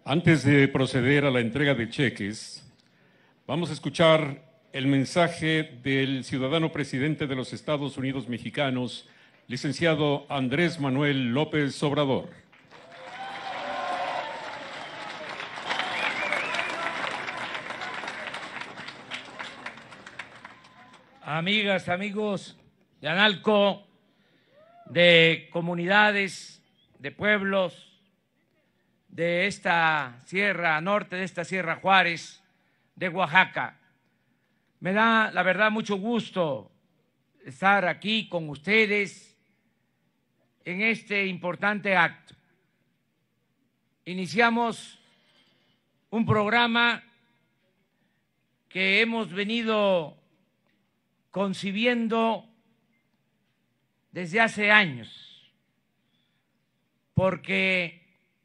Antes de proceder a la entrega de cheques, vamos a escuchar el mensaje del ciudadano presidente de los Estados Unidos mexicanos, licenciado Andrés Manuel López Obrador. Amigas, amigos de Analco, de comunidades, de pueblos, de esta Sierra Norte, de esta Sierra Juárez, de Oaxaca. Me da, la verdad, mucho gusto estar aquí con ustedes en este importante acto. Iniciamos un programa que hemos venido concibiendo desde hace años, porque,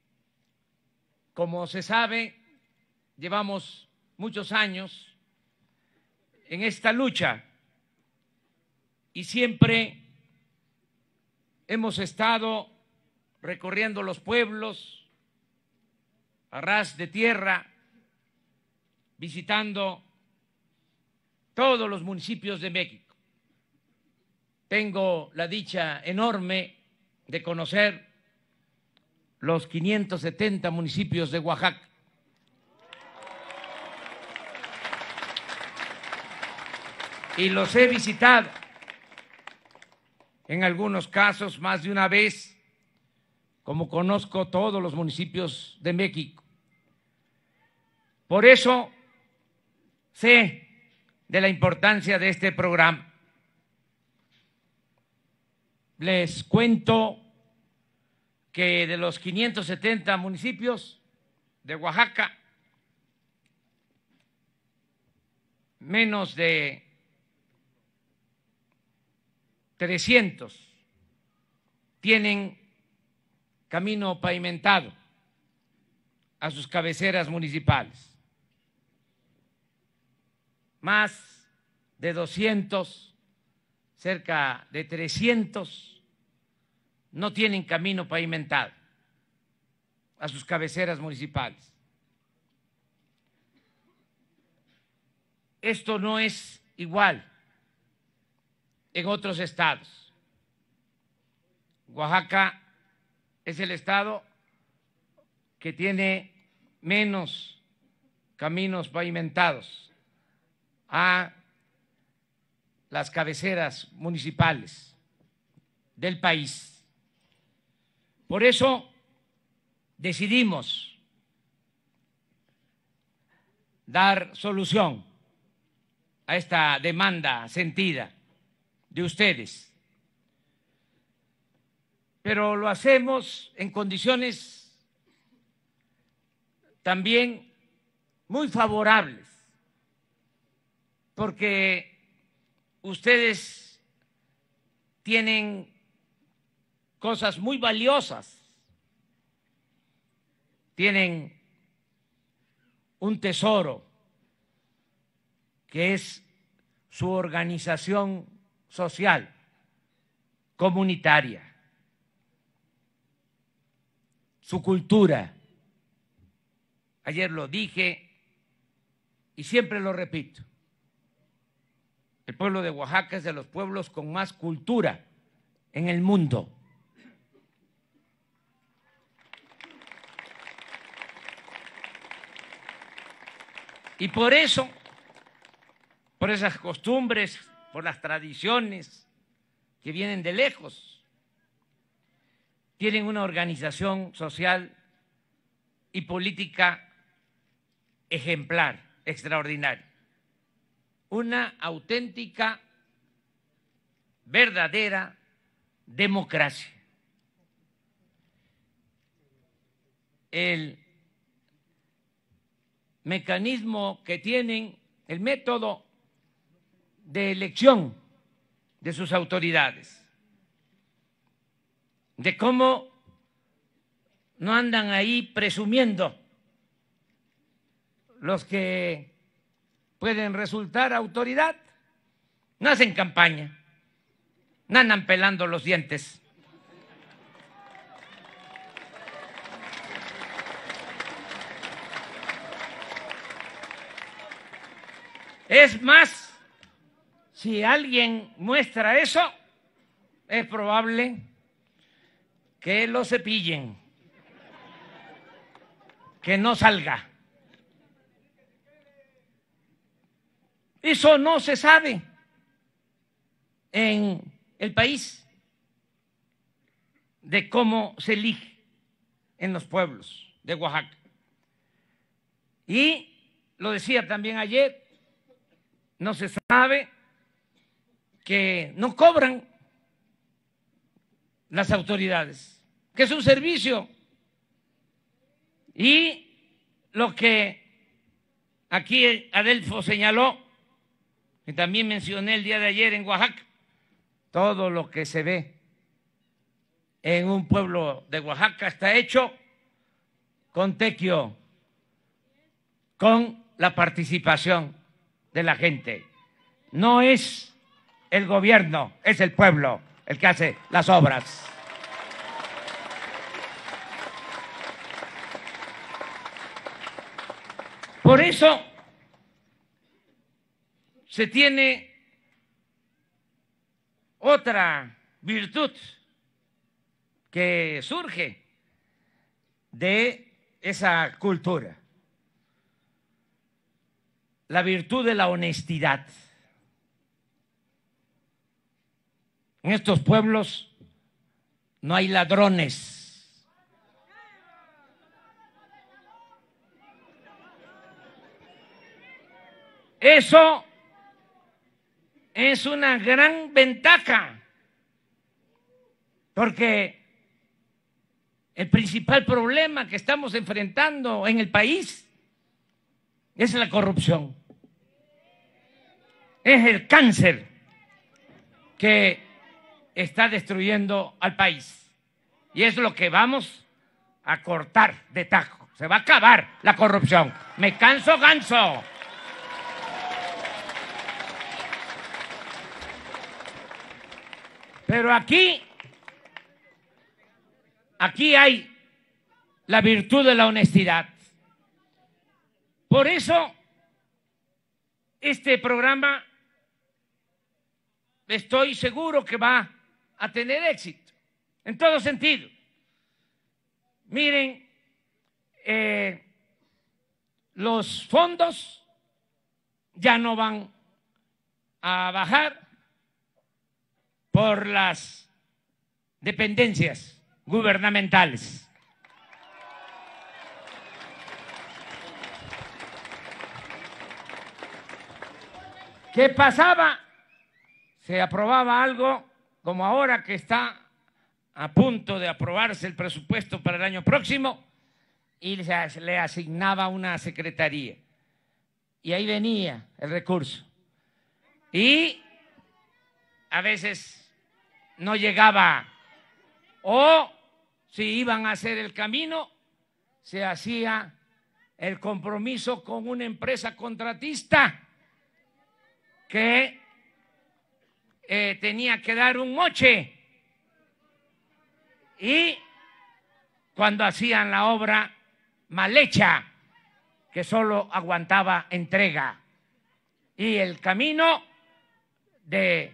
como se sabe, llevamos muchos años en esta lucha y siempre hemos estado recorriendo los pueblos a ras de tierra, visitando todos los municipios de México. Tengo la dicha enorme de conocer los 570 municipios de Oaxaca. Y los he visitado, en algunos casos más de una vez, como conozco todos los municipios de México. Por eso sé de la importancia de este programa. Les cuento que de los 570 municipios de Oaxaca, menos de 300 tienen camino pavimentado a sus cabeceras municipales. Más de 200, cerca de 300, no tienen camino pavimentado a sus cabeceras municipales. Esto no es igual en otros estados. Oaxaca es el estado que tiene menos caminos pavimentados a las cabeceras municipales del país. Por eso decidimos dar solución a esta demanda sentida de ustedes. Pero lo hacemos en condiciones también muy favorables, porque ustedes tienen cosas muy valiosas, tienen un tesoro que es su organización social, comunitaria, su cultura. Ayer lo dije y siempre lo repito. El pueblo de Oaxaca es de los pueblos con más cultura en el mundo. Y por eso, por esas costumbres, por las tradiciones que vienen de lejos, tienen una organización social y política ejemplar, extraordinaria. Una auténtica, verdadera democracia. El mecanismo que tienen, el método de elección de sus autoridades, de cómo no andan ahí presumiendo los que pueden resultar autoridad, no hacen campaña, no andan pelando los dientes. Es más, si alguien muestra eso, es probable que lo cepillen, que no salga. Eso no se sabe en el país, de cómo se elige en los pueblos de Oaxaca. Y lo decía también ayer, no se sabe que no cobran las autoridades, que es un servicio. Y lo que aquí Adelfo señaló, que también mencioné el día de ayer en Oaxaca, todo lo que se ve en un pueblo de Oaxaca está hecho con tequio, con la participación de la gente. No es el gobierno, es el pueblo el que hace las obras. Por eso se tiene otra virtud que surge de esa cultura, la virtud de la honestidad. En estos pueblos no hay ladrones. Eso es una gran ventaja, porque el principal problema que estamos enfrentando en el país es la corrupción. Es el cáncer que está destruyendo al país. Y es lo que vamos a cortar de tajo. Se va a acabar la corrupción. Me canso ganso. Pero aquí hay la virtud de la honestidad. Por eso, este programa estoy seguro que va a tener éxito, en todo sentido. Miren, los fondos ya no van a bajar por las dependencias gubernamentales. ¿Qué pasaba? Se aprobaba algo, como ahora que está a punto de aprobarse el presupuesto para el año próximo, y se le asignaba una secretaría. Y ahí venía el recurso. Y a veces no llegaba, o si iban a hacer el camino, se hacía el compromiso con una empresa contratista que tenía que dar un moche, y cuando hacían la obra mal hecha, que solo aguantaba entrega, y el camino de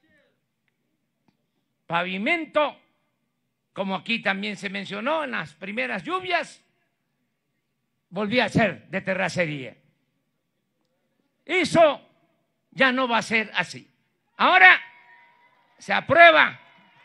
pavimento, como aquí también se mencionó en las primeras lluvias, volvía a ser de terracería. Eso ya no va a ser así. Ahora se aprueba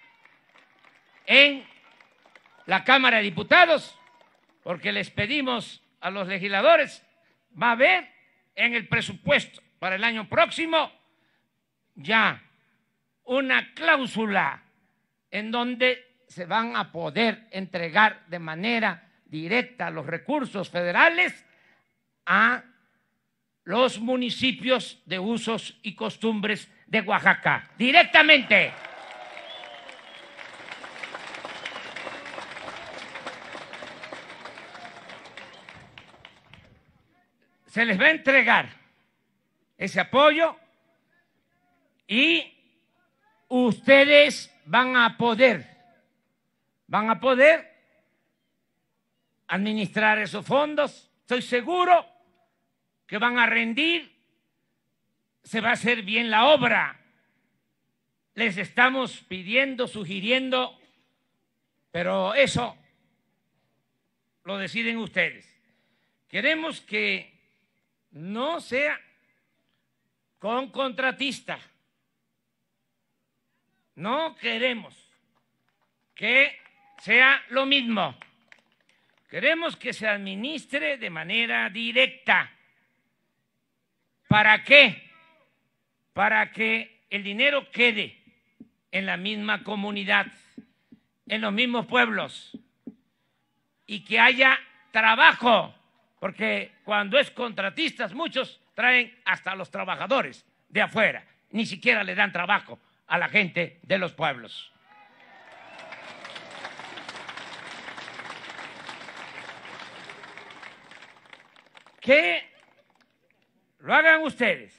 en la Cámara de Diputados, porque les pedimos a los legisladores, va a haber en el presupuesto para el año próximo ya una cláusula en donde se van a poder entregar de manera directa los recursos federales a los municipios de usos y costumbres de Oaxaca, directamente. Se les va a entregar ese apoyo y ustedes van a poder administrar esos fondos. Estoy seguro que van a rendir se va a hacer bien la obra. Les estamos pidiendo, sugiriendo, pero eso lo deciden ustedes. Queremos que no sea con contratista. No queremos que sea lo mismo. Queremos que se administre de manera directa. ¿Para qué? Para que el dinero quede en la misma comunidad, en los mismos pueblos, y que haya trabajo, porque cuando es contratistas muchos traen hasta a los trabajadores de afuera, ni siquiera le dan trabajo a la gente de los pueblos. Que lo hagan ustedes.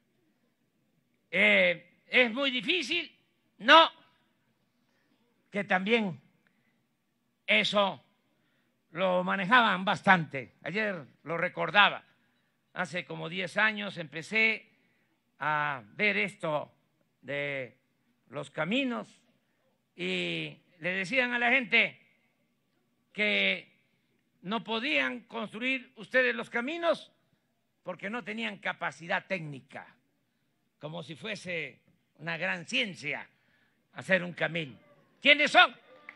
¿Es muy difícil? No. Que también eso lo manejaban bastante. Ayer lo recordaba. Hace como 10 años empecé a ver esto de los caminos y le decían a la gente que no podían construir ustedes los caminos porque no tenían capacidad técnica, como si fuese una gran ciencia hacer un camino. ¿Quiénes son?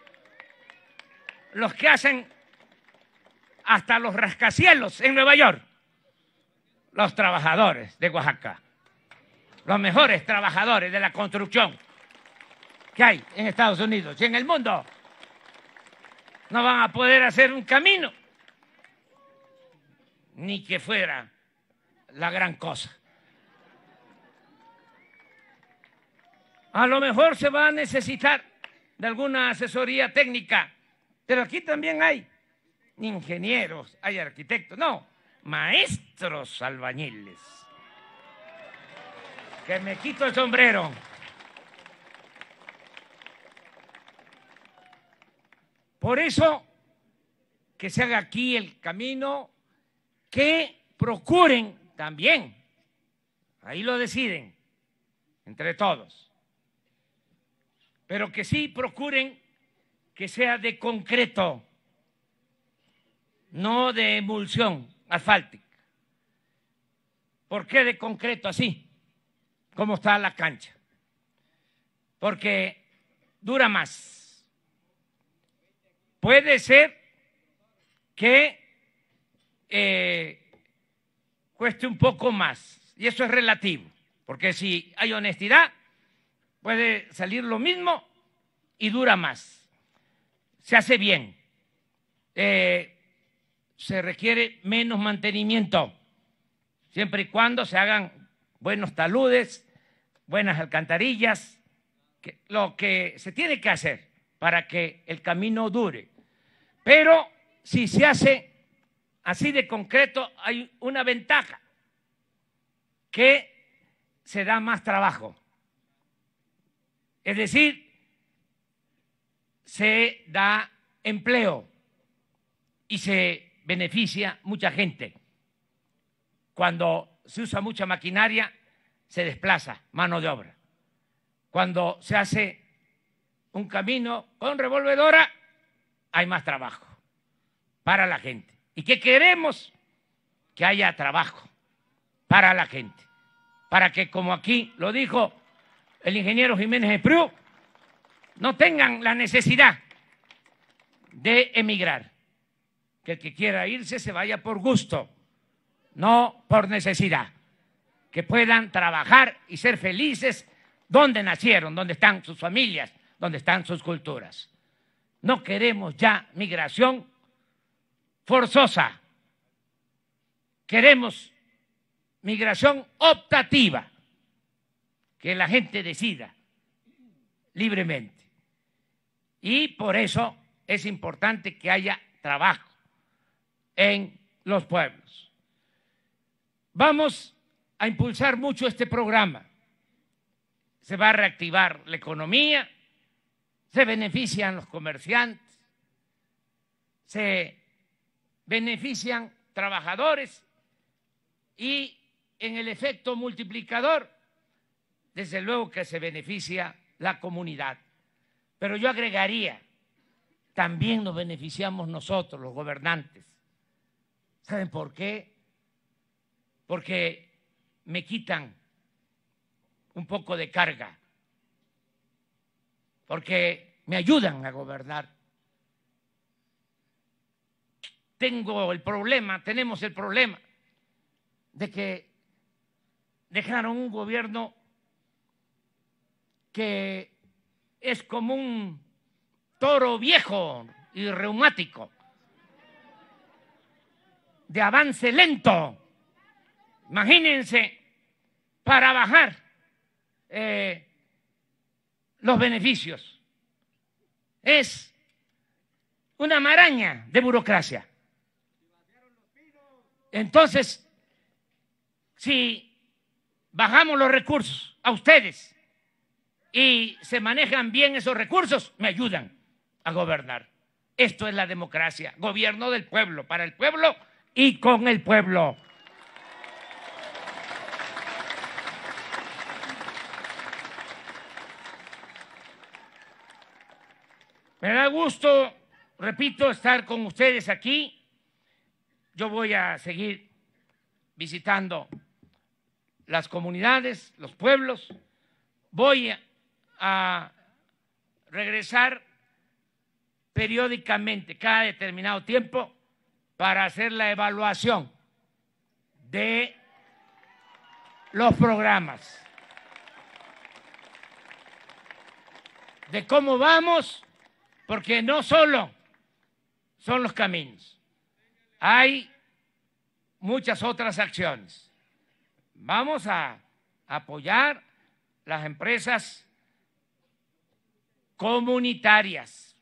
Los que hacen hasta los rascacielos en Nueva York. Los trabajadores de Oaxaca. Los mejores trabajadores de la construcción que hay en Estados Unidos y en el mundo. No van a poder hacer un camino, ni que fuera la gran cosa. A lo mejor se va a necesitar de alguna asesoría técnica, pero aquí también hay ingenieros, hay arquitectos, no, maestros albañiles. Que me quito el sombrero. Por eso, que se haga aquí el camino, que procuren también, ahí lo deciden, entre todos, pero que sí procuren que sea de concreto, no de emulsión asfáltica. ¿Por qué de concreto así? ¿Cómo está la cancha? Porque dura más. Puede ser que cueste un poco más, y eso es relativo, porque si hay honestidad, puede salir lo mismo y dura más. Se hace bien. Se requiere menos mantenimiento, siempre y cuando se hagan buenos taludes, buenas alcantarillas, lo que se tiene que hacer para que el camino dure. Pero si se hace así de concreto, hay una ventaja, que se da más trabajo. Es decir, se da empleo y se beneficia mucha gente. Cuando se usa mucha maquinaria, se desplaza mano de obra. Cuando se hace un camino con revolvedora, hay más trabajo para la gente. ¿Y qué queremos? Que haya trabajo para la gente. Para que, como aquí lo dijo el ingeniero Jiménez Espriu, no tengan la necesidad de emigrar. Que el que quiera irse se vaya por gusto, no por necesidad. Que puedan trabajar y ser felices donde nacieron, donde están sus familias, donde están sus culturas. No queremos ya migración forzosa. Queremos migración optativa, que la gente decida libremente. Y por eso es importante que haya trabajo en los pueblos. Vamos a impulsar mucho este programa. Se va a reactivar la economía, se benefician los comerciantes, se benefician trabajadores y en el efecto multiplicador, desde luego que se beneficia la comunidad. Pero yo agregaría, también nos beneficiamos nosotros, los gobernantes. ¿Saben por qué? Porque me quitan un poco de carga, porque me ayudan a gobernar. Tenemos el problema de que dejaron un gobierno que es como un toro viejo y reumático, de avance lento. Imagínense, para bajar los beneficios. Es una maraña de burocracia. Entonces, si bajamos los recursos a ustedes y se manejan bien esos recursos, me ayudan a gobernar. Esto es la democracia, gobierno del pueblo, para el pueblo y con el pueblo. Me da gusto, repito, estar con ustedes aquí. Yo voy a seguir visitando las comunidades, los pueblos. Voy a regresar periódicamente, cada determinado tiempo, para hacer la evaluación de los programas, de cómo vamos, porque no solo son los caminos, hay muchas otras acciones. Vamos a apoyar las empresas comunitarias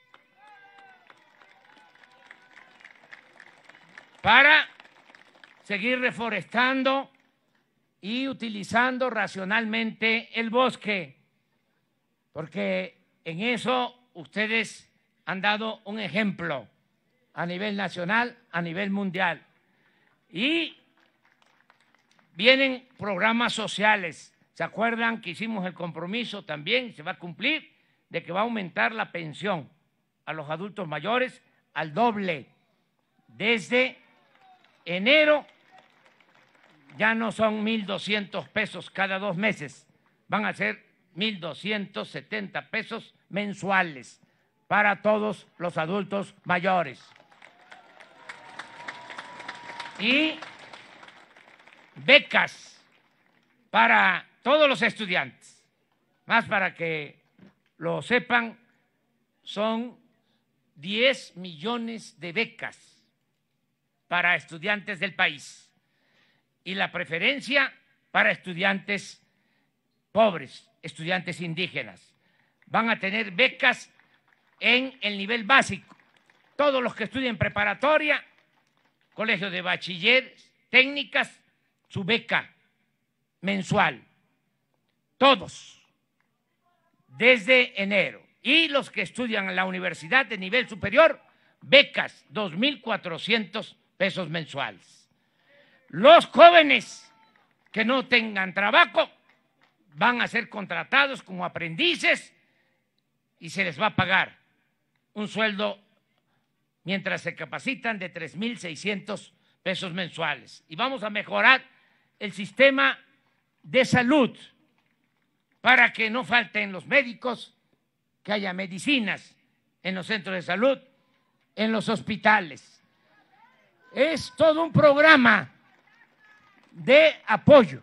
para seguir reforestando y utilizando racionalmente el bosque, porque en eso ustedes han dado un ejemplo a nivel nacional, a nivel mundial. Y vienen programas sociales. ¿Se acuerdan que hicimos el compromiso también, se va a cumplir, de que va a aumentar la pensión a los adultos mayores al doble? Desde enero ya no son 1,200 pesos cada 2 meses, van a ser 1,270 pesos mensuales para todos los adultos mayores. Y becas para todos los estudiantes. Más para que lo sepan, son 10 millones de becas para estudiantes del país y la preferencia para estudiantes pobres, estudiantes indígenas. Van a tener becas en el nivel básico. Todos los que estudien preparatoria, colegio de bachilleres, técnicas, su beca mensual. Todos, desde enero. Y los que estudian en la universidad de nivel superior, becas, 2,400 pesos mensuales. Los jóvenes que no tengan trabajo van a ser contratados como aprendices y se les va a pagar un sueldo mientras se capacitan de 3,600 pesos mensuales. Y vamos a mejorar el sistema de salud para que no falten los médicos, que haya medicinas en los centros de salud, en los hospitales. Es todo un programa de apoyo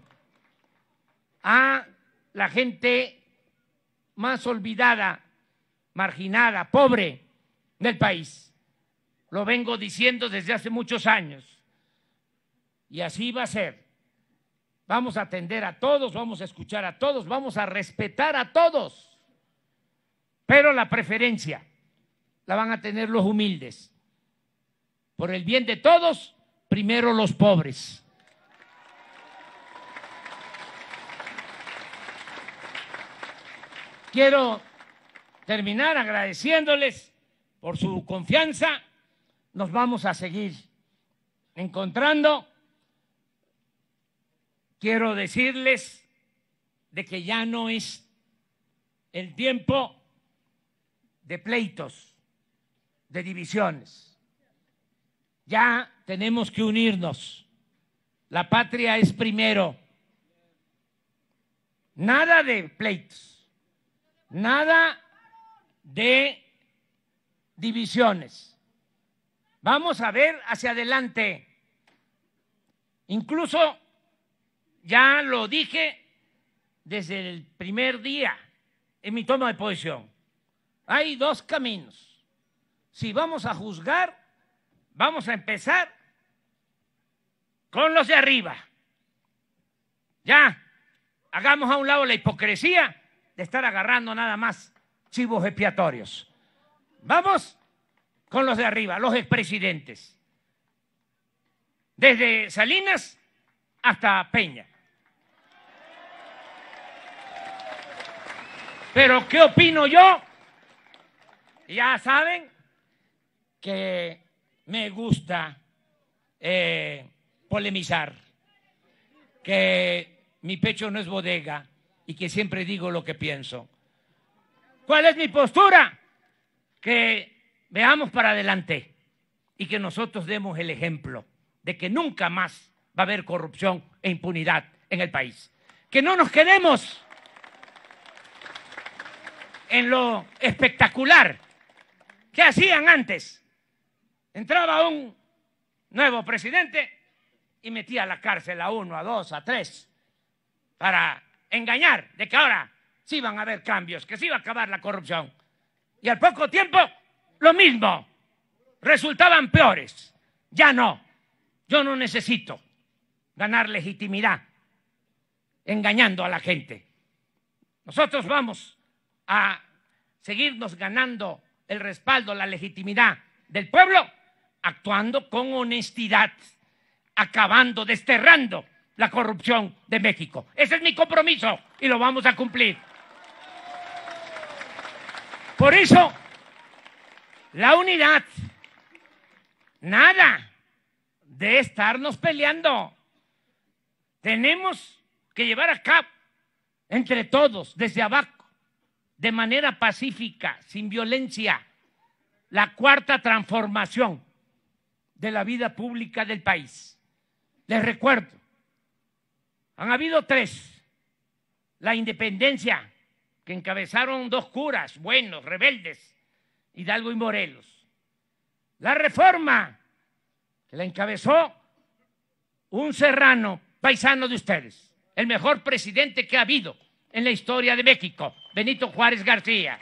a la gente más olvidada, marginada, pobre del país. Lo vengo diciendo desde hace muchos años y así va a ser. Vamos a atender a todos, vamos a escuchar a todos, vamos a respetar a todos, pero la preferencia la van a tener los humildes. Por el bien de todos, primero los pobres. Quiero terminar agradeciéndoles por su confianza. Nos vamos a seguir encontrando quiero decirles de que ya no es el tiempo de pleitos, de divisiones. Ya tenemos que unirnos. La patria es primero. Nada de pleitos, nada de divisiones. Vamos a ver hacia adelante. Incluso ya lo dije desde el primer día en mi toma de posición. Hay dos caminos. Si vamos a juzgar, vamos a empezar con los de arriba. Ya, hagamos a un lado la hipocresía de estar agarrando nada más chivos expiatorios. Vamos con los de arriba, los expresidentes. Desde Salinas hasta Peña. Pero ¿qué opino yo? Ya saben que me gusta polemizar, que mi pecho no es bodega y que siempre digo lo que pienso. ¿Cuál es mi postura? Que veamos para adelante y que nosotros demos el ejemplo de que nunca más va a haber corrupción e impunidad en el país. Que no nos quedemos en lo espectacular que hacían antes. Entraba un nuevo presidente y metía a la cárcel a 1, a 2, a 3 para engañar de que ahora sí van a haber cambios, que sí va a acabar la corrupción. Y al poco tiempo, lo mismo. Resultaban peores. Ya no. Yo no necesito ganar legitimidad engañando a la gente. Nosotros vamos a seguirnos ganando el respaldo, la legitimidad del pueblo, actuando con honestidad, acabando, desterrando la corrupción de México. Ese es mi compromiso y lo vamos a cumplir. Por eso, la unidad, nada de estarnos peleando. Tenemos que llevar a cabo entre todos, desde abajo, de manera pacífica, sin violencia, la cuarta transformación de la vida pública del país. Les recuerdo, han habido 3. La independencia, que encabezaron 2 curas buenos, rebeldes, Hidalgo y Morelos. La reforma, que la encabezó un serrano, paisano de ustedes, el mejor presidente que ha habido en la historia de México, Benito Juárez García.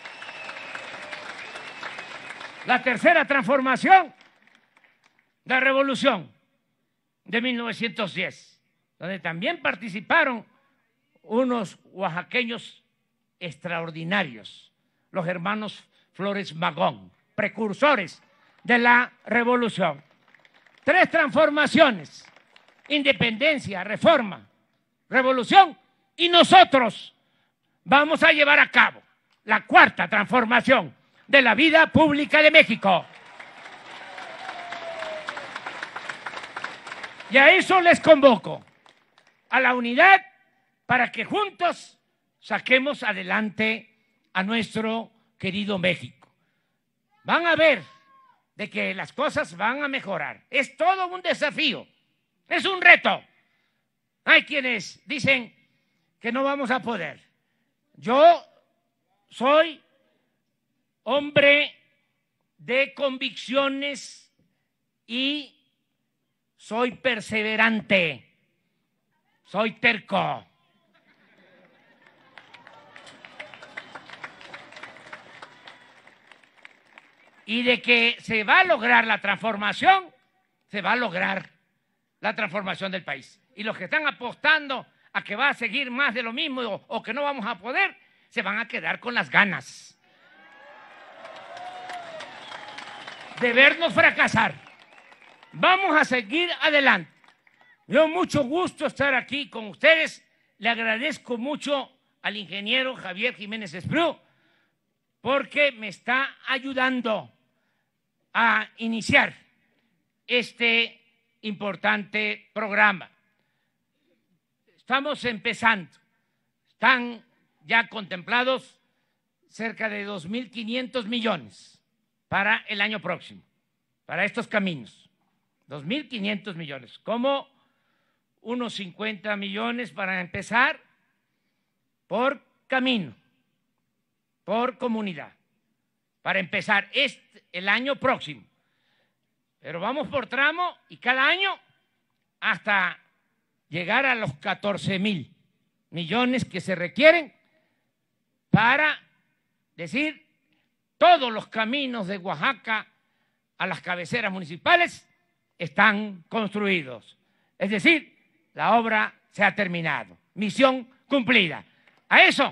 La tercera transformación, la revolución de 1910, donde también participaron unos oaxaqueños extraordinarios, los hermanos Flores Magón, precursores de la revolución. 3 transformaciones: independencia, reforma, revolución, y nosotros vamos a llevar a cabo la cuarta transformación de la vida pública de México. Y a eso les convoco, a la unidad, para que juntos saquemos adelante a nuestro querido México. Van a ver de que las cosas van a mejorar. Es todo un desafío, es un reto. Hay quienes dicen que no vamos a poder. Yo soy hombre de convicciones y soy perseverante, soy terco. Y de que se va a lograr la transformación, se va a lograr la transformación del país. Y los que están apostando a que va a seguir más de lo mismo o que no vamos a poder, se van a quedar con las ganas de vernos fracasar. Vamos a seguir adelante. Yo mucho gusto estar aquí con ustedes. Le agradezco mucho al ingeniero Javier Jiménez Espriu porque me está ayudando a iniciar este importante programa. estamos empezando. Están ya contemplados cerca de 2.500 millones para el año próximo, para estos caminos. 2.500 millones, como unos 50 millones para empezar por camino, por comunidad, para empezar el año próximo. Pero vamos por tramo y cada año hasta llegar a los 14.000 millones que se requieren para decir todos los caminos de Oaxaca a las cabeceras municipales están construidos. Es decir, la obra se ha terminado. Misión cumplida. A eso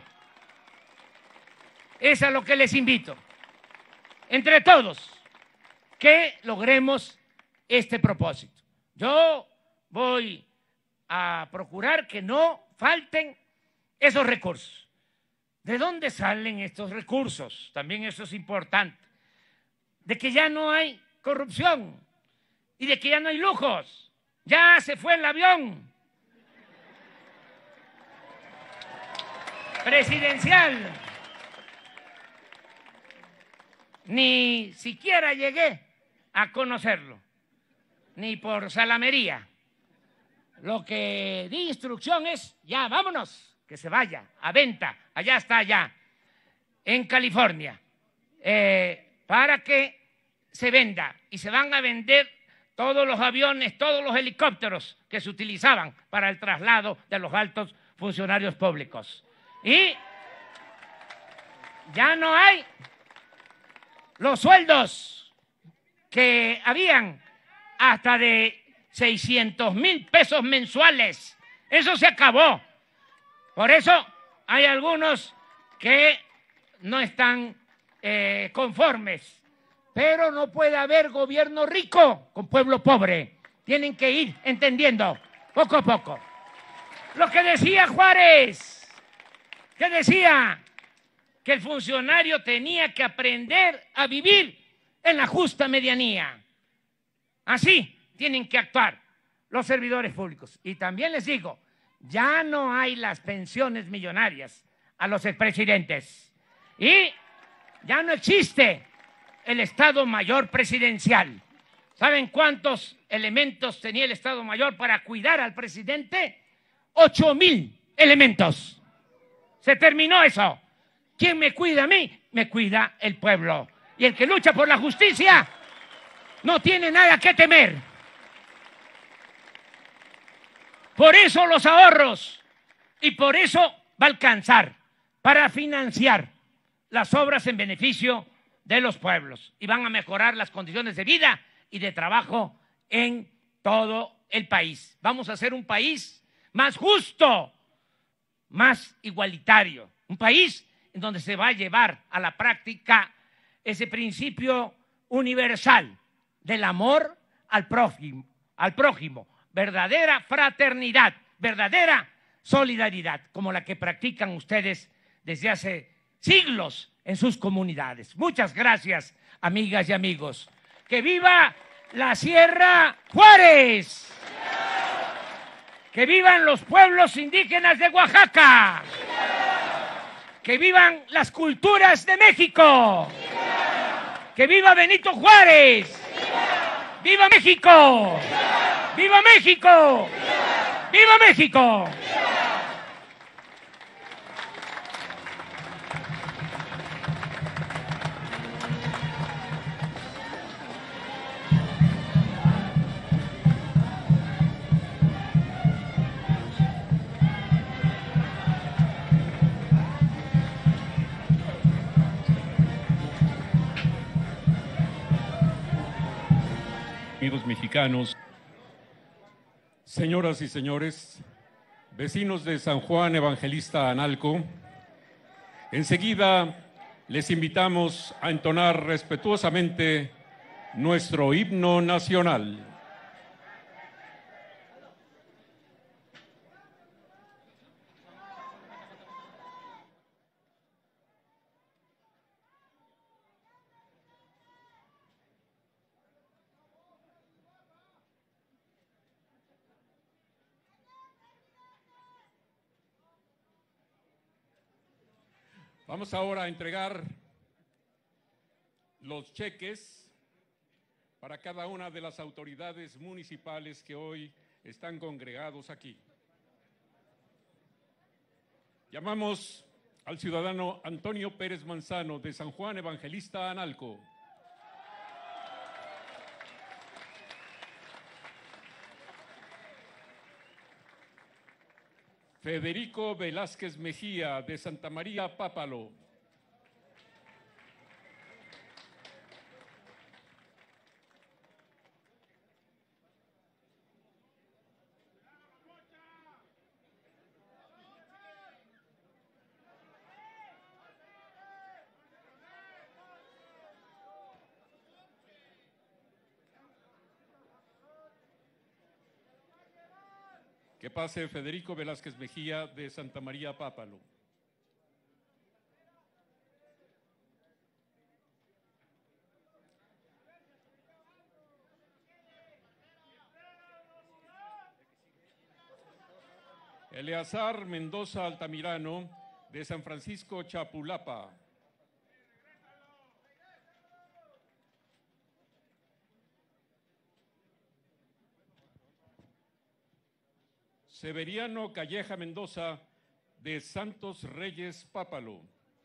es a lo que les invito. Entre todos, que logremos este propósito. Yo voy a procurar que no falten esos recursos. ¿De dónde salen estos recursos? También eso es importante. De que ya no hay corrupción y de que ya no hay lujos. Ya se fue el avión presidencial. Ni siquiera llegué a conocerlo, ni por salamería. Lo que di instrucción es, ya, vámonos, que se vaya, a venta, allá está, allá, en California, para que se venda. Y se van a vender todos los aviones, todos los helicópteros que se utilizaban para el traslado de los altos funcionarios públicos. Y ya no hay los sueldos que habían hasta de 600,000 pesos mensuales. Eso se acabó. Por eso hay algunos que no están conformes. Pero no puede haber gobierno rico con pueblo pobre. Tienen que ir entendiendo poco a poco. Lo que decía Juárez, que decía que el funcionario tenía que aprender a vivir en la justa medianía. Así tienen que actuar los servidores públicos. Y también les digo, ya no hay las pensiones millonarias a los expresidentes. Y ya no existe el Estado Mayor presidencial. ¿Saben cuántos elementos tenía el Estado Mayor para cuidar al presidente? 8,000 elementos. Se terminó eso. ¿Quién me cuida a mí? Me cuida el pueblo. Y el que lucha por la justicia no tiene nada que temer. Por eso los ahorros y por eso va a alcanzar para financiar las obras en beneficio de los pueblos y van a mejorar las condiciones de vida y de trabajo en todo el país. Vamos a hacer un país más justo, más igualitario, un país en donde se va a llevar a la práctica ese principio universal del amor al prójimo, verdadera fraternidad, verdadera solidaridad, como la que practican ustedes desde hace siglos en sus comunidades. Muchas gracias, amigas y amigos. ¡Que viva la Sierra Juárez! ¡Que vivan los pueblos indígenas de Oaxaca! ¡Que vivan las culturas de México! ¡Que viva Benito Juárez! ¡Viva México! ¡Viva México! ¡Viva México! Unidos mexicanos, señoras y señores, vecinos de San Juan Evangelista Analco, enseguida les invitamos a entonar respetuosamente nuestro himno nacional. Vamos ahora a entregar los cheques para cada una de las autoridades municipales que hoy están congregados aquí. Llamamos al ciudadano Antonio Pérez Manzano, de San Juan Evangelista, Analco. Federico Velázquez Mejía, de Santa María, Pápalo. Que pase Federico Velázquez Mejía, de Santa María, Pápalo. Eleazar Mendoza Altamirano, de San Francisco, Chapulapa. Severiano Calleja Mendoza, de Santos Reyes, Pápalo.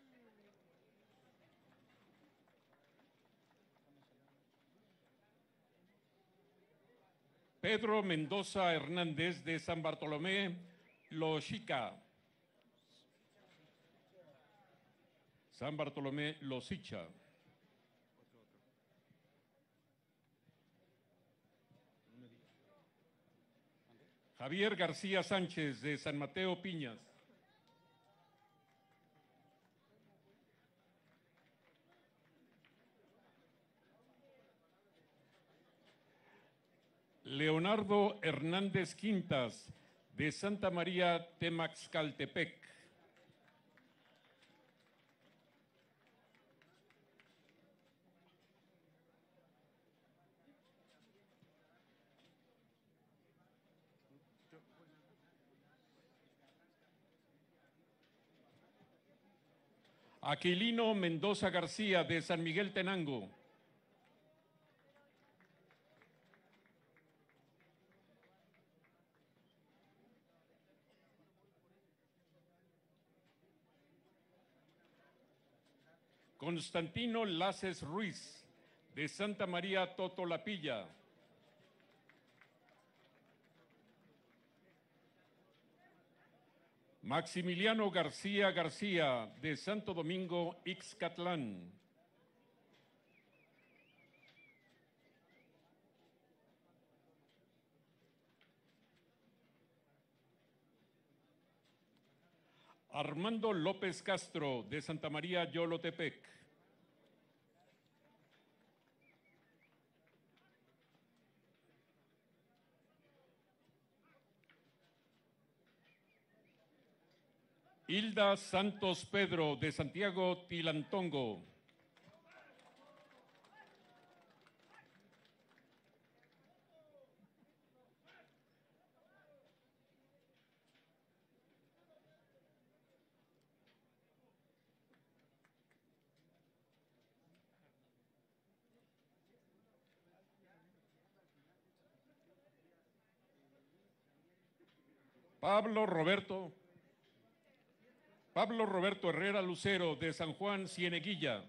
Pedro Mendoza Hernández, de San Bartolomé, Loxica. San Bartolomé, Losicha. Javier García Sánchez, de San Mateo, Piñas. Leonardo Hernández Quintas, de Santa María, Temaxcaltepec. Aquilino Mendoza García, de San Miguel Tenango. Constantino Laces Ruiz, de Santa María, Totolapilla. Maximiliano García García, de Santo Domingo, Ixcatlán. Armando López Castro, de Santa María, Yolotepec. Hilda Santos Pedro, de Santiago, Tilantongo. Pablo Roberto Herrera Lucero, de San Juan, Cieneguilla.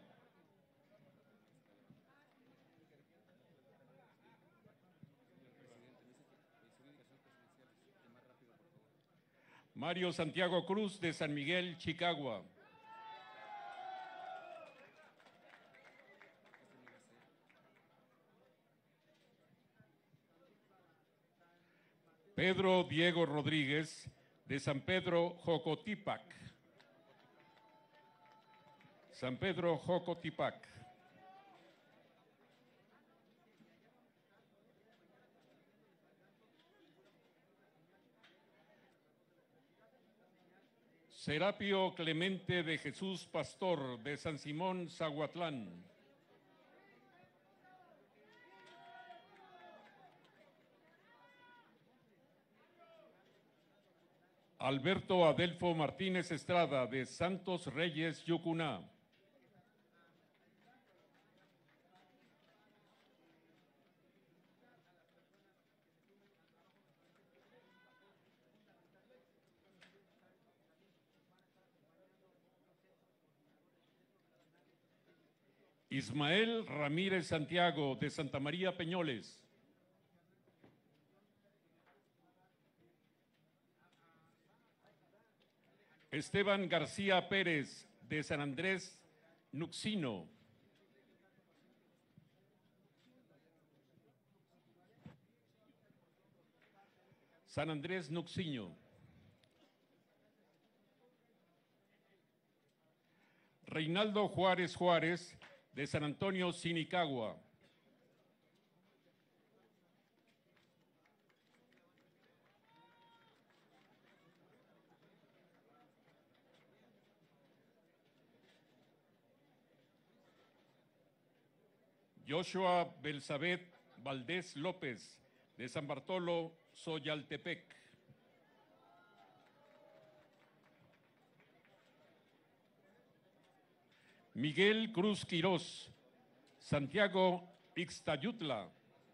Mario Santiago Cruz, de San Miguel, Chicagua. Pedro Diego Rodríguez, de San Pedro, Jocotipac. San Pedro, Jocotipac. Serapio Clemente de Jesús Pastor, de San Simón, Zahuatlán. Alberto Adelfo Martínez Estrada, de Santos Reyes, Yucuná. Ismael Ramírez Santiago, de Santa María Peñoles. Esteban García Pérez, de San Andrés Nuxino. San Andrés Nuxiño. Reinaldo Juárez Juárez, de San Antonio Sinicagua. Joshua Belsabet Valdés López, de San Bartolo Soyaltepec. Miguel Cruz Quirós, Santiago Ixtayutla.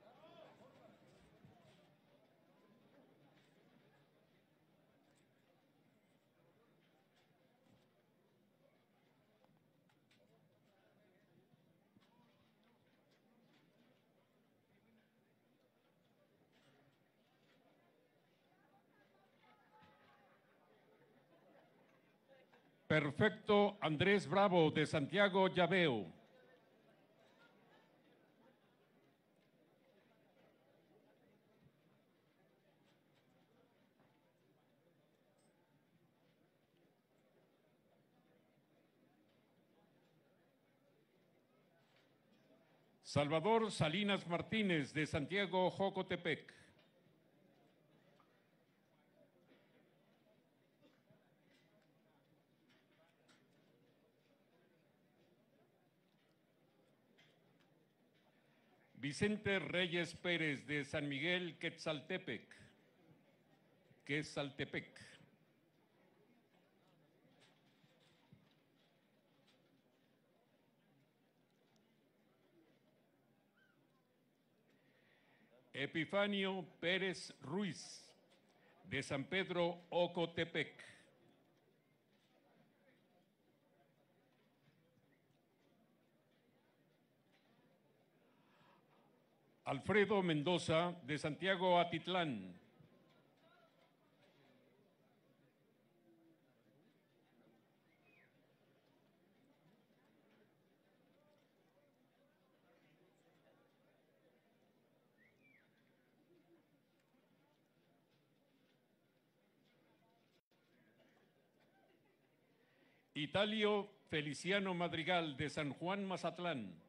Perfecto Andrés Bravo, de Santiago Llaveo. Salvador Salinas Martínez, de Santiago Jocotepec. Vicente Reyes Pérez, de San Miguel Quetzaltepec. Epifanio Pérez Ruiz, de San Pedro Ocotepec. Alfredo Mendoza, de Santiago Atitlán. Italio Feliciano Madrigal, de San Juan Mazatlán.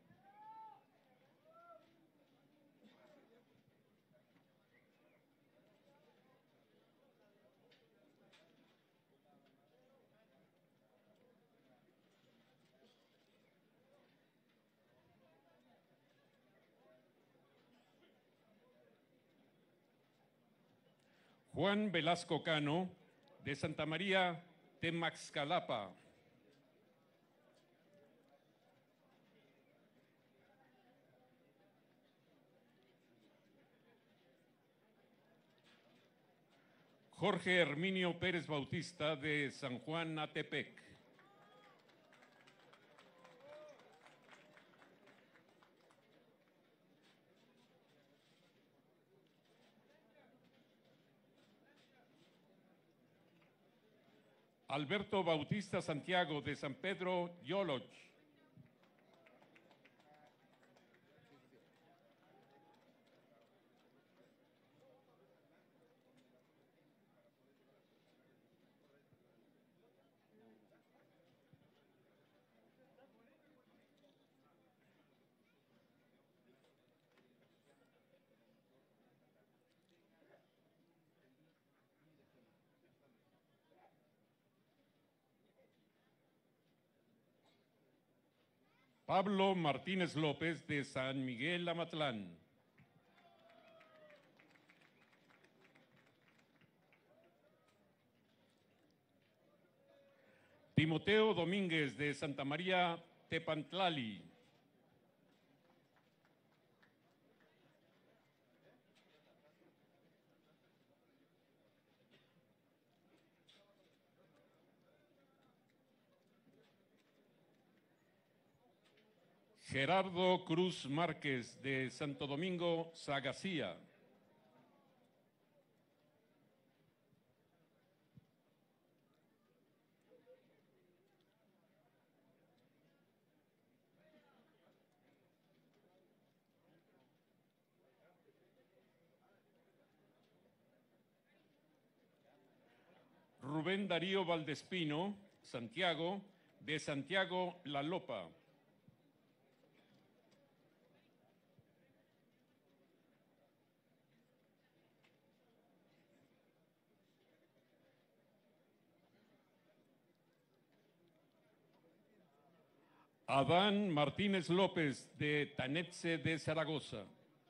Juan Velasco Cano, de Santa María Temaxcalapa. Jorge Herminio Pérez Bautista, de San Juan Atepec. Alberto Bautista Santiago, de San Pedro Yoloch. Pablo Martínez López, de San Miguel Amatlán. Timoteo Domínguez de Santa María Tepantlali. Gerardo Cruz Márquez de Santo Domingo, Sagacía. Rubén Darío Valdespino, Santiago, de Santiago La Lopa. Adán Martínez López de Tanetse de Zaragoza.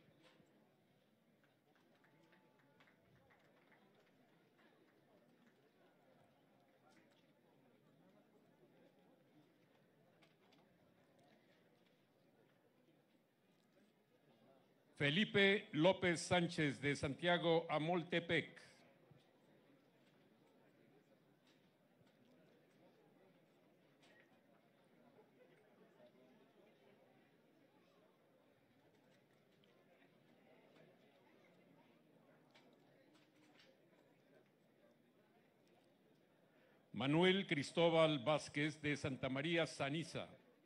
Felipe López Sánchez de Santiago Amoltepec. Manuel Cristóbal Vázquez de Santa María Saniza.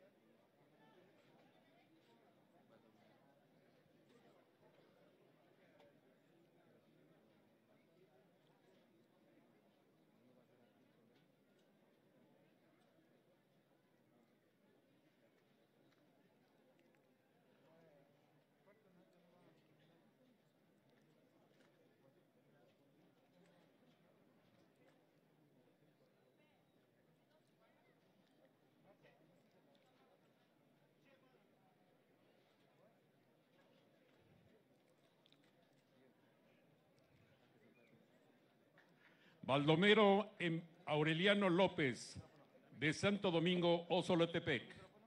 Baldomero Aureliano López de Santo Domingo, Osolotepec.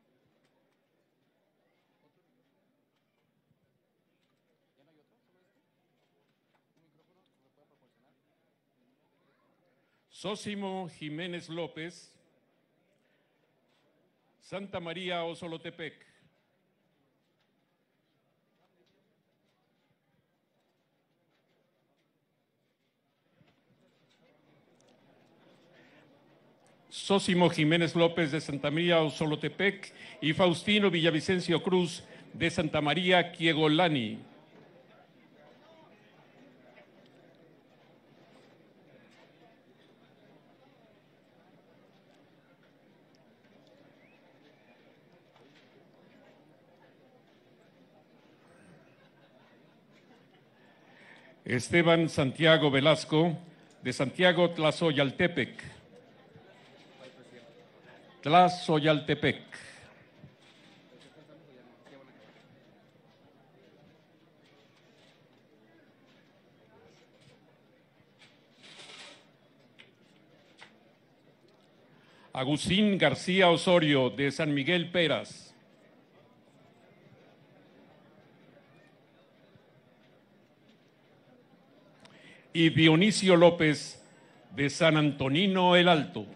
Sósimo Jiménez López, Santa María, Osolotepec. Sósimo Jiménez López de Santa María, Osolotepec, y Faustino Villavicencio Cruz de Santa María, Quiegolani. Esteban Santiago Velasco de Santiago Tlazoyaltepec. Tlazoyaltepec. Agustín García Osorio de San Miguel Peras. Y Dionisio López de San Antonino el Alto.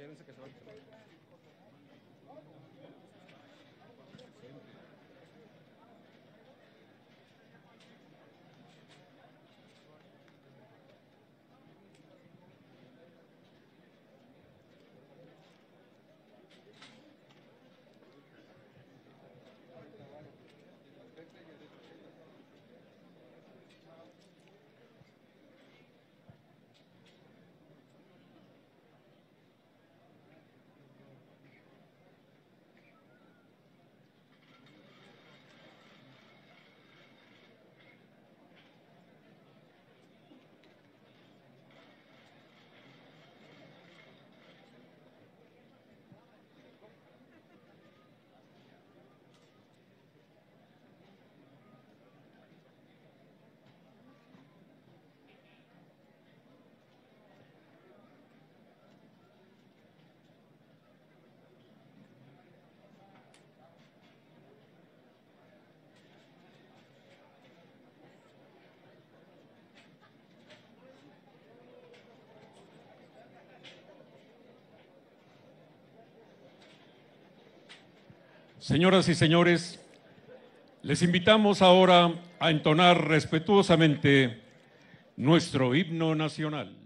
Señoras y señores, les invitamos ahora a entonar respetuosamente nuestro himno nacional.